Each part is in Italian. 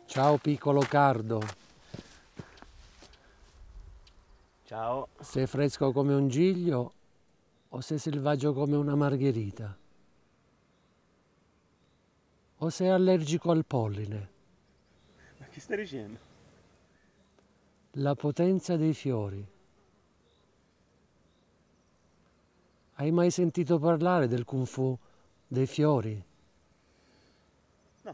Ciao piccolo cardo, Ciao. sei fresco come un giglio o sei selvaggio come una margherita? O sei allergico al polline? Ma che stai dicendo? La potenza dei fiori. Hai mai sentito parlare del Kung Fu dei fiori? No.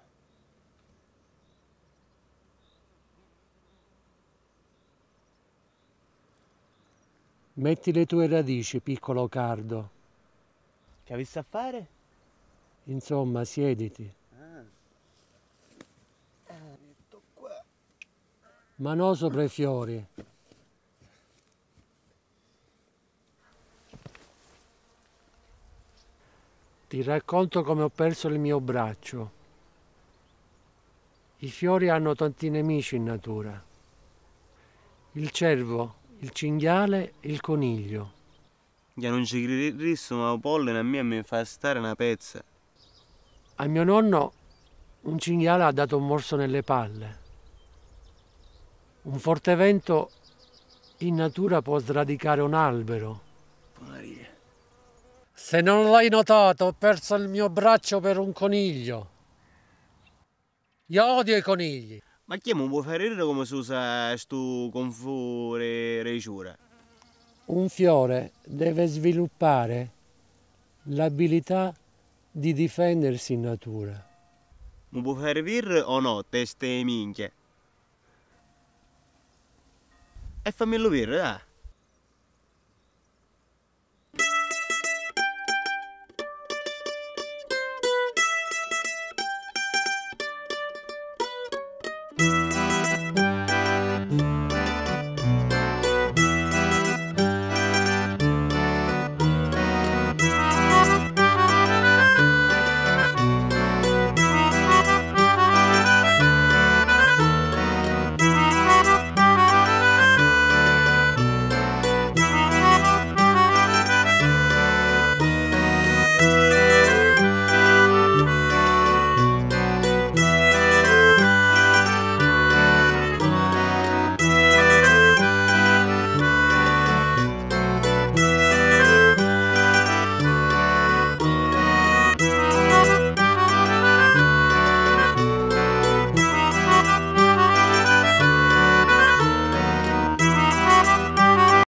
Metti le tue radici, piccolo cardo. Che avessi a fare? Insomma, siediti. Metto qua. Ma no sopra i fiori. Ti racconto come ho perso il mio braccio. I fiori hanno tanti nemici in natura. Il cervo, il cinghiale e il coniglio. Io non ci credessi, ma il polline a me mi fa stare una pezza. A mio nonno un cinghiale ha dato un morso nelle palle. Un forte vento in natura può sradicare un albero. Maria. Se non l'hai notato, ho perso il mio braccio per un coniglio. Io odio i conigli. Ma chi mi può fare ridere come si usa sto confore reciura? Un fiore deve sviluppare l'abilità di difendersi in natura. Mi può fare ridere o no, teste minchia? E fammelo vedere, dai.